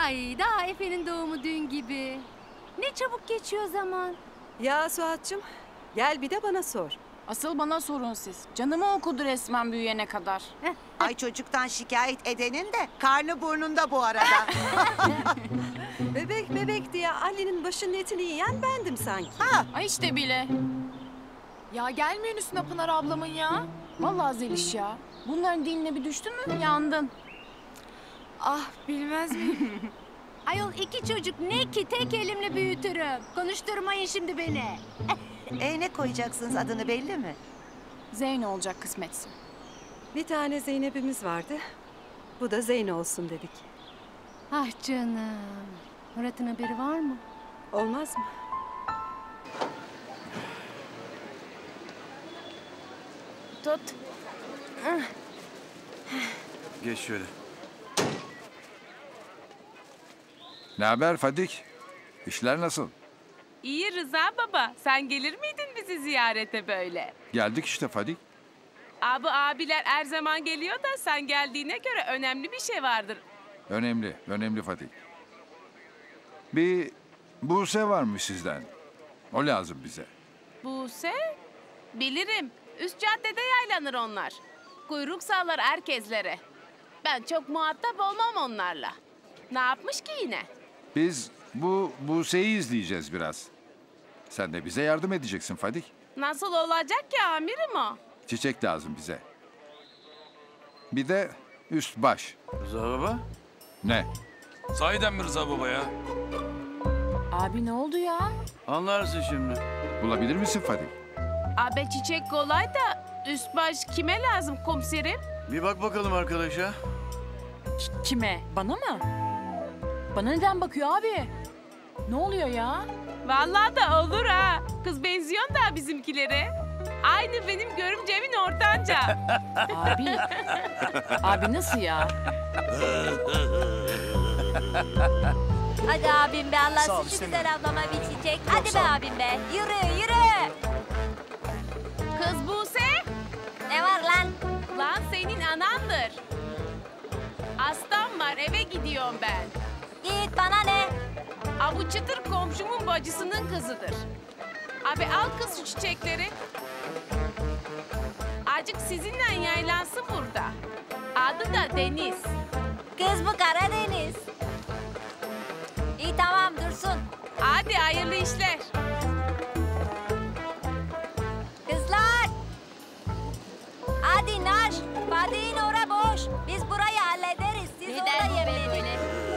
Ay daha Efe'nin doğumu dün gibi. Ne çabuk geçiyor zaman. Ya Suat'cığım gel bir de bana sor. Asıl bana sorun siz. Canımı okudu resmen büyüyene kadar. Ay çocuktan şikayet edenin de karnı burnunda bu arada. Bebek diye Ali'nin başının etini yiyen bendim sanki. Ay işte bile. Ya gelmeyin üstüne Pınar ablamın ya. Vallahi Zeliş ya. Bunların diline bir düştün mü yandın. Ah bilmez miyim? Ayol iki çocuk ne ki tek elimle büyütürüm. Konuşturmayın şimdi beni. Ne koyacaksınız, adını belli mi? Zeyno olacak kısmetse. Bir tane Zeynep'imiz vardı. Bu da Zeyno olsun dedik. Ah canım. Murat'ın haberi var mı? Olmaz mı? Tut. Geç şöyle. Ne haber Fadik? İşler nasıl? İyi Rıza baba. Sen gelir miydin bizi ziyarete böyle? Geldik işte Fadik. Abiler her zaman geliyor da sen geldiğine göre önemli bir şey vardır. Önemli Fadik. Bir Buse varmış sizden. O lazım bize. Buse? Bilirim. Üst caddede yaylanır onlar. Kuyruk sağlar herkeslere. Ben çok muhatap olmam onlarla. Ne yapmış ki yine? Biz bu Buse'yi izleyeceğiz biraz. Sen de bize yardım edeceksin Fadik. Nasıl olacak ki amirim o? Çiçek lazım bize. Bir de üst baş. Rıza baba. Ne? Sahiden mi Rıza baba ya? Abi ne oldu ya? Anlarsın şimdi. Bulabilir misin Fadik? Abi çiçek kolay da üst baş kime lazım komiserim? Bir bak bakalım arkadaşa. Kime? Bana mı? Bana neden bakıyor abi? Ne oluyor ya? Vallahi da olur ha. Kız benziyor da bizimkilere. Aynı benim görümcemin ortanca. Abi. Abi nasıl ya? Hadi abim be, Allah şu güzel ablama bir çiçek. Hadi be abim be, yürü. Kız Buse. Ne var lan? Lan senin anandır. Hastam var, eve gidiyorum ben. Git, bana ne? Bu çıtır komşumun bacısının kızıdır. Abi al kız şu çiçekleri. Acık sizinle yaylansın burada. Adı da Deniz. Kız bu Karadeniz. İyi tamam, dursun. Hadi hayırlı işler. Kızlar. Hadi naş. Fadi'nin ora boş. Biz burayı hallederiz. Siz orada yemin edin.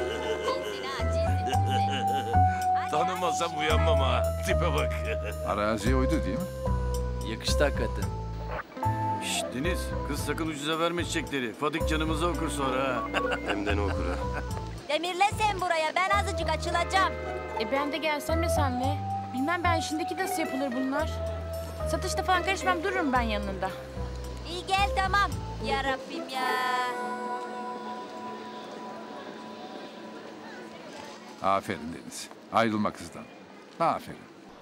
Tanımasam uyanmam ha. Tipe bak. Araziye uydu değil mi? Yakıştı hakikaten. Şşt Deniz, kız sakın ucuza verme çiçekleri. Fadik canımıza okur sonra ha. Hem de ne okur ha. Demirle sen buraya. Ben azıcık açılacağım. Ben de gelsem mi senle? Bilmem ben şimdiki nasıl yapılır bunlar. Satışta falan karışmam, dururum ben yanında. İyi gel tamam. Ya Rabbim ya. Aferin Deniz. Ayrılma kızdan. Aferin.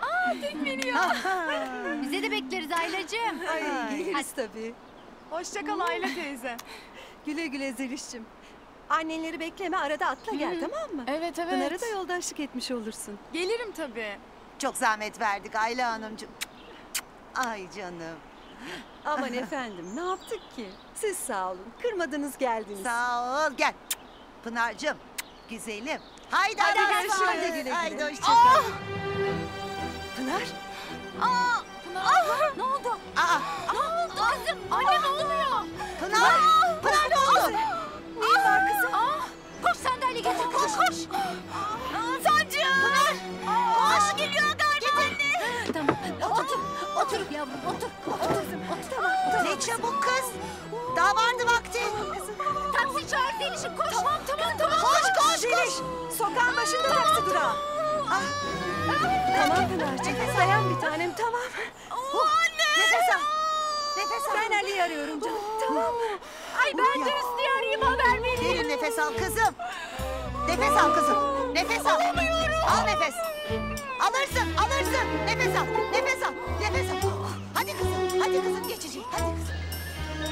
Bize de bekleriz Aylacığım. Ay geliriz tabii. Hoşça kal Ayla teyze. Güle güle Zeliş'cim. Annenleri bekleme, arada atla gel tamam mı? Evet. Pınar'a da yoldaşlık etmiş olursun. Gelirim tabii. Çok zahmet verdik Ayla Hanımcığım. Ay canım. Aman efendim ne yaptık ki? Siz sağ olun. Kırmadınız geldiniz. Sağ ol, gel. Pınar'cığım, güzelim. Haydi Hadi Allah'a görüşürüz. emanet. Güle güle. Haydi hoşça kal. Pınar. Ne oldu? Aa, Ne oldu kızım? Anne ne oluyor? Pınar, Pınar ne oldu? Neyin var kızım? Koş sandalye getir, koş. Sancı! Pınar! Koş geliyor galiba anne. Tamam. Otur yavrum otur. Ne çabuk kız. Daha vardı vakti. Taksi çağır Zeliş'i, koş. Tamam. Koş. Zeliş. Sokağın başında taksi durağı. Tamam Pınar'cığım. Dayan bir tanem tamam. Nefes al. Nefes al. Ben Ali'yi arıyorum canım. Tamam mı? Ay ben de Üstü'yü arayayım, haber vereyim. Derin nefes al kızım. Nefes al kızım. Nefes al. Al nefes. Alırsın. Nefes al. Nefes al. Hadi kızım geçecek. Hadi kızım.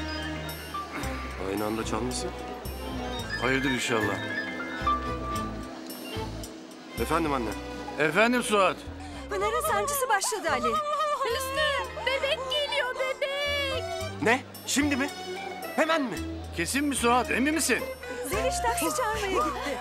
Aynı anda çalmışsın. Hayırdır inşallah. Efendim anne. Efendim Suat. Pınar'ın sancısı başladı Ali. Hüsnü, bebek geliyor bebek. Ne? Şimdi mi? Hemen mi? Kesin mi Suat? Emin misin? Zeliş taksi çağırmaya gitti.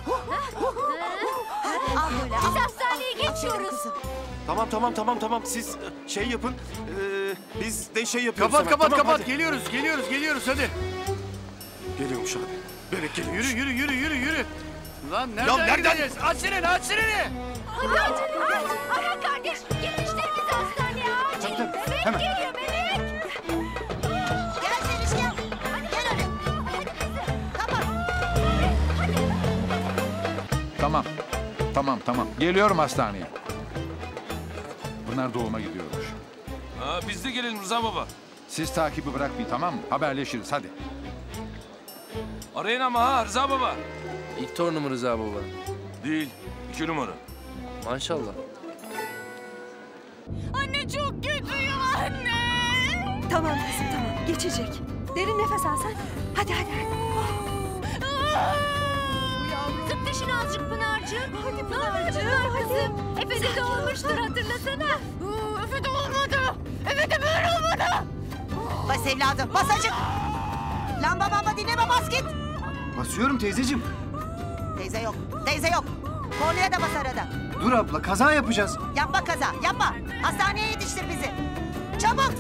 Al böyle al. Biz hastaneye Aferin geçiyoruz. kızım. Tamam. Siz şey yapın. Biz de şey yapıyoruz. Kapat hemen. kapat Tamam, kapat. hadi. Geliyoruz hadi. Geliyormuş abi. Bebek geliyor. Yürü. Lan nereden gideceğiz? Aç seni. Hadi ara kardeş. Yetiştir bizi hastaneye acil. Bebek geliyor bebek. Gel Zeliş gel. Gel öyle. Hadi kızım. Kapat. Tamam. Geliyorum hastaneye. Pınar doğuma gidiyormuş. Biz de gelelim Rıza baba. Siz takibi bırakmayın, tamam mı? Haberleşiriz, hadi. Arayın ama ha Rıza baba. İlk torunum Rıza baba. Değil. 2 numara. Maşallah. Anne çok kötüyüm anne. Tamam kızım tamam geçecek. Derin nefes al sen. Hadi. Sık dişini azıcık Pınar'cığım. Hadi Pınar'cığım. Kızım. Efe de doğurmuştur hatırlasana. Efe de olmadı. Efe de böyle olmadı. Bas evladım bas acık. Lamba dinleme bas git. Basıyorum teyzeciğim. Teyze yok. Kornaya da bas arada. Dur abla kaza yapacağız. Yapma kaza yapma. Hastaneye yetiştir bizi. Çabuk.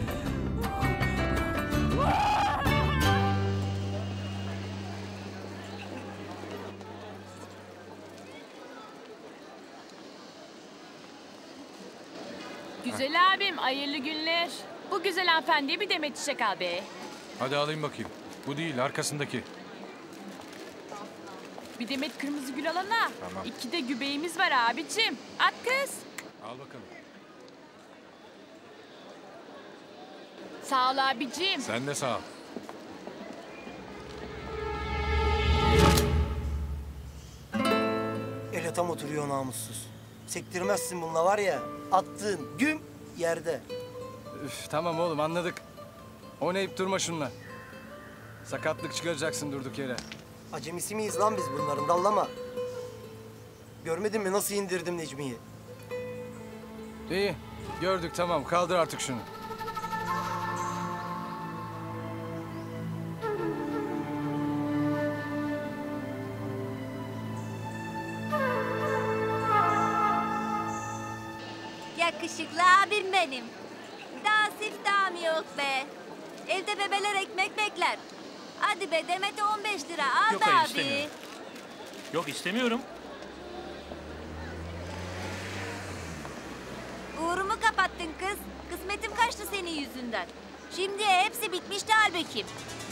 Güzel abim, hayırlı günler. Bu güzel hanımefendiye bir demet çiçek al be. Hadi alayım bakayım. Bu değil arkasındaki. Bir demet kırmızı gül alana. Tamam. 2 de gübeğimiz var abicim. At kız. Al bakalım. Sağ ol abicim. Sen de sağ ol. Ele tam oturuyor namussuz. Sektirmezsin bununla var ya. Attığın güm yerde. Üf, tamam oğlum anladık. Oynayıp durma şunla. Sakatlık çıkaracaksın durduk yere. Acemisi miyiz lan biz bunların dallama. Görmedin mi nasıl indirdim Necmi'yi? İyi gördük tamam kaldır artık şunu. Yakışıklı abim benim. Daha siftahım yok be. Evde bebeler ekmek bekler. Hadi be Demet'e 15 lira al Yok, be hayır, abi. istemiyorum. Yok istemiyorum. Uğurumu kapattın kız. Kısmetim kaçtı senin yüzünden. Şimdi hepsi bitmişti halbuki.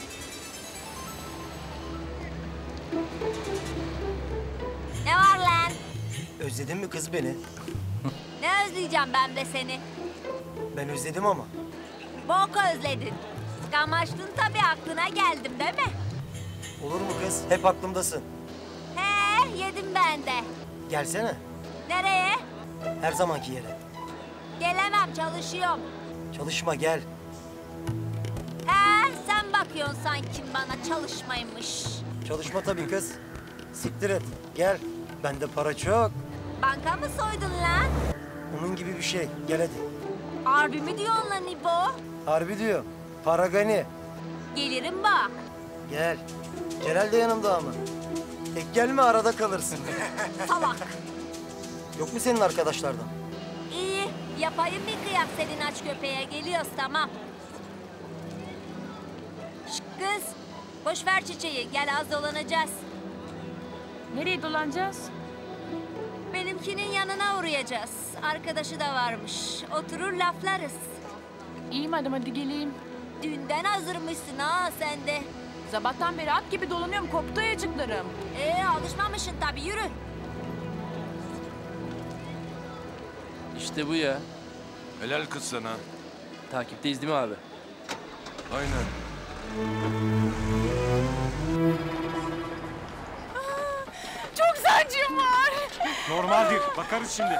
Ne var lan? Özledin mi kız beni? Ne özleyeceğim ben be seni? Ben özledim ama. Bok özledin. Kamaştın tabii aklına geldim değil mi? Olur mu kız? Hep aklımdasın. He yedim ben de. Gelsene. Nereye? Her zamanki yere. Gelemem çalışıyorum. Çalışma gel. He sen bakıyorsun sanki bana çalışmaymış. Çalışma tabii kız. Siktir et. Gel. Bende para çok. Banka mı soydun lan? Onun gibi bir şey. Gel hadi. Harbi mi diyorsun lan İbo? Harbi diyor. Para gani. Gelirim bak. Gel. Celal de yanımda ama. Tek gelme arada kalırsın. Salak. Yok mu senin arkadaşlardan? İyi yapayım bir kıyak senin aç köpeğe geliyoruz tamam. Şş kız boş ver çiçeği gel az dolanacağız. Nereye dolanacağız? Benimkinin yanına uğrayacağız. Arkadaşı da varmış. Oturur laflarız. İyi madem hadi geleyim. Dünden hazırmışsın ha sen de. Sabahtan beri at gibi dolanıyorum koptu ayacıklarım. Alışmamışsın tabii yürü. İşte bu ya. Helal kız sana. Takipteyiz değil mi abi? Aynen. Çok sancım var. Normaldir. Bakarız şimdi.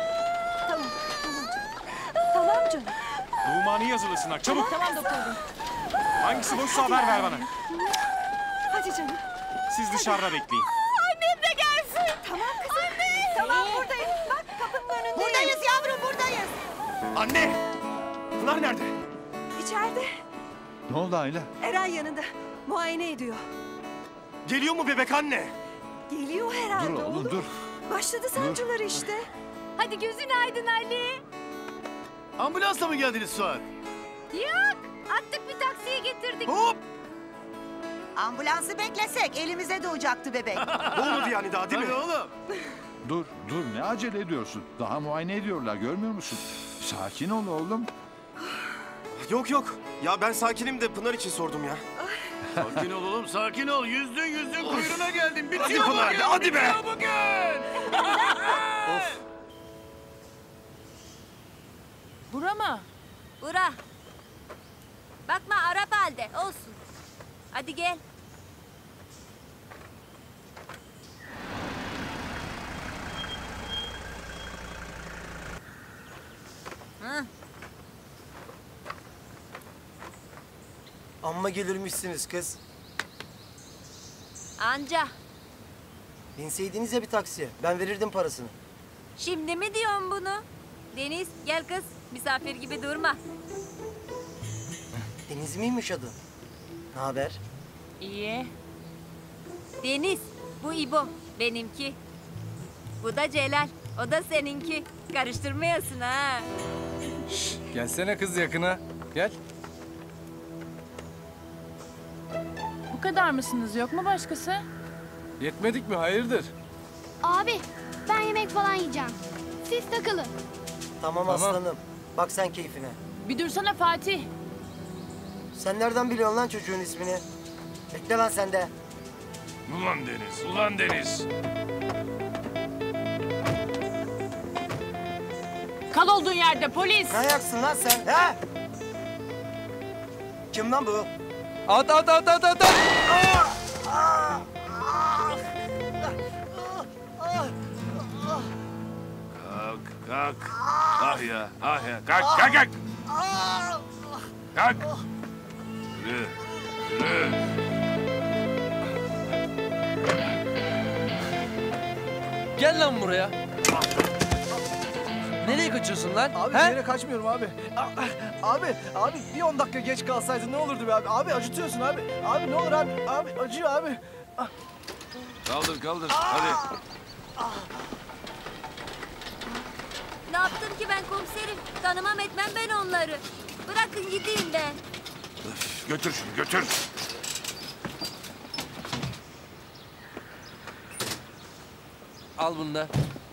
Tamam canım. Doğumhane yazılısınlar. Çabuk. Tamam doktorum. Hangisi boşsa haber ver bana. Hadi canım. Siz dışarıda bekleyin. Annem de gelsin. Tamam kızım. Anne. Tamam buradayım. Bak kapının önündeyim. Buradayız yavrum buradayız. Anne! Pınar nerede? İçeride. Ne oldu Ayla? Eren yanında. Muayene ediyor. Geliyor mu bebek anne? Geliyor herhalde Dur oğlum dur. Başladı sancıları işte. Hadi gözün aydın Ali. Ambulansla mı geldiniz Suat? Yok. Attık bir taksiye getirdik. Hop! Ambulansı beklesek elimize doğacaktı bebek. Olmadı yani daha değil mi? Tabii oğlum. Dur ne acele ediyorsun? Daha muayene ediyorlar görmüyor musun? Sakin ol oğlum. Yok. Ya ben sakinim de Pınar için sordum ya. Sakin ol oğlum sakin ol. Yüzdün kuyruğuna geldin. Hadi Bitiyor Pınar, bugün. hadi be. Bitiyor bugün. Of. Bura mı? Bura. Bakma Arap halde olsun. Hadi gel. Hı. Amma gelirmişsiniz kız. Anca. Binseydiniz ya bir taksiye. Ben verirdim parasını. Şimdi mi diyorsun bunu? Deniz gel kız. Misafir gibi durma. Deniz miymiş adı? Ne haber? İyi. Deniz bu İbo benimki. Bu da Celal. O da seninki. Karıştırmayasın ha. Gelsene kız yakına. Gel. Bu kadar mısınız? Yok mu başkası? Yetmedik mi? Hayırdır? Abi ben yemek falan yiyeceğim. Siz takılın. Tamam aslanım. Bak sen keyfine. Bir dursana Fatih. Sen nereden biliyorsun lan çocuğun ismini? Bekle lan sen de. Ulan Deniz. Kal olduğun yerde polis. Ne ayaksın lan sen? He? Kim lan bu? At. Kalk. Ah ya. Kalk. Kalk. Yürü. Gel lan buraya. Nereye kaçıyorsun lan? Abi bir yere kaçmıyorum abi. Abi bir 10 dakika geç kalsaydın ne olurdu be abi? Abi acıtıyorsun abi. Abi ne olur abi. Abi acıyor abi. Kaldır. Hadi. Ne yaptım ki ben komiserim? Tanımam etmem ben onları. Bırakın gideyim ben. Götür şunu götür. Al bunu da.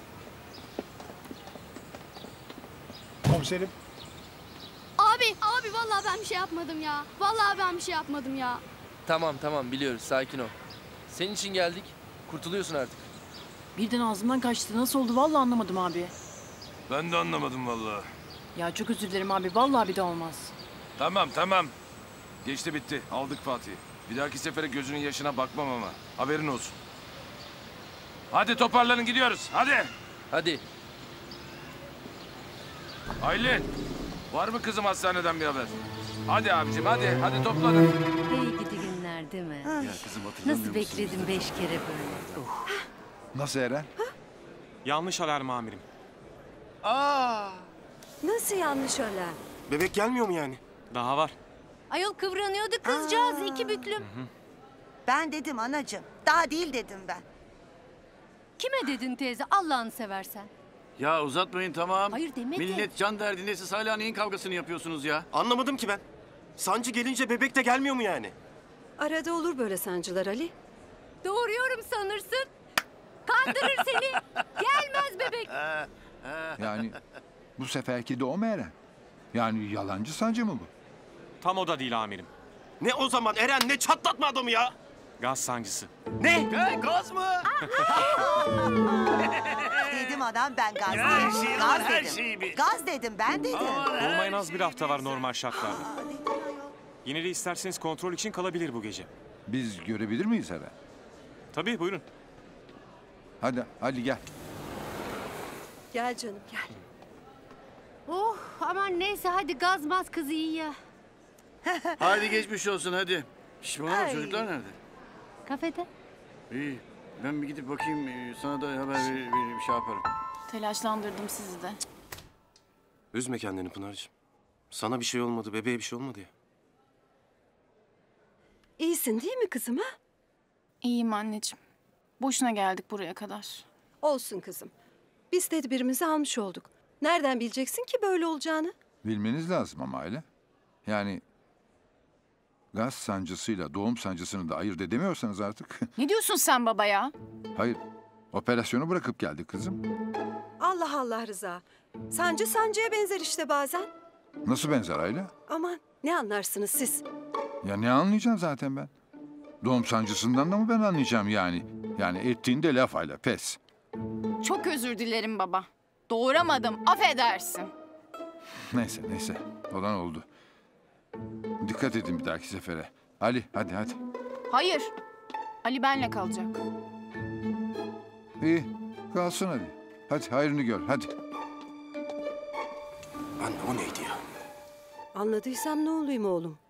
Komiserim. Abi vallahi ben bir şey yapmadım ya. Vallahi ben bir şey yapmadım ya. Tamam biliyoruz sakin ol. Senin için geldik. Kurtuluyorsun artık. Birden ağzımdan kaçtı. Nasıl oldu? Vallahi anlamadım abi. Ben de anlamadım vallahi. Ya çok özür dilerim abi. Vallahi bir de olmaz. Tamam. Geçti bitti. Aldık Fatih'i. Bir dahaki sefere gözünün yaşına bakmam ama. Haberin olsun. Hadi toparlanın gidiyoruz. Hadi. Aylin. Var mı kızım hastaneden bir haber? Hadi abicim hadi toplanın. Hey gidi günler değil mi? Ya kızım hatırlamıyor Nasıl musun? bekledim 5 kere böyle. Nasıl Eren? Yanlış alarm amirim. Nasıl yanlış alarm? Bebek gelmiyor mu yani? Daha var. Ayol kıvranıyordu kızcağız 2 büklüm. Ben dedim anacığım. Daha değil dedim ben. Kime dedin teyze Allah'ını seversen? Ya uzatmayın tamam. Hayır demedim. Millet can derdinde siz hala neyin kavgasını yapıyorsunuz ya? Anlamadım ki ben. Sancı gelince bebek de gelmiyor mu yani? Arada olur böyle sancılar Ali. Doğuruyorum sanırsın. Kandırır seni. Gelmez bebek. Yani bu seferki de o mu Eren? Yani yalancı sancı mı bu? Tam o da değil amirim. Ne o zaman Eren ne çatlatma adamı ya? Gaz sancısı. Ne? Gaz mı? Dedim adam ben gaz Ya her dedim. şeyi Gaz var, her dedim. şeyi bir. Gaz dedim ben dedim. Olmayan az bir hafta var normal şartlarda. Yine de isterseniz kontrol için kalabilir bu gece. Biz görebilir miyiz Eren? Tabii buyurun. Hadi gel. Gel canım gel. Oh aman neyse hadi gazmaz kızı iyi ya. Hadi geçmiş olsun hadi. Şş bana bak, Ay. çocuklar nerede? Kafede. İyi. Ben bir gidip bakayım. Sana da haber veririm, şey yaparım. Telaşlandırdım sizi de. Üzme kendini Pınar'cığım. Sana bir şey olmadı, bebeğe bir şey olmadı ya. İyisin değil mi kızım ha? İyiyim anneciğim. Boşuna geldik buraya kadar. Olsun kızım. Biz tedbirimizi almış olduk. Nereden bileceksin ki böyle olacağını? Bilmeniz lazım ama aile. Yani gaz sancısıyla doğum sancısını da ayırt edemiyorsanız artık. Ne diyorsun sen baba ya? Hayır, operasyonu bırakıp geldik kızım. Allah Allah Rıza. Sancı sancıya benzer işte bazen. Nasıl benzer aile? Aman ne anlarsınız siz? Ya ne anlayacağım zaten ben? Doğum sancısından da mı ben anlayacağım yani? Yani ettiğinde laf ayla, pes. Çok özür dilerim baba. Doğuramadım, affedersin. Neyse, olan oldu. Dikkat edin bir dahaki sefere. Ali, hadi. Hayır, Ali benle kalacak. İyi, kalsın hadi. Hadi, hayrını gör, hadi. Anne o neydi ya? Anladıysam ne olayım oğlum?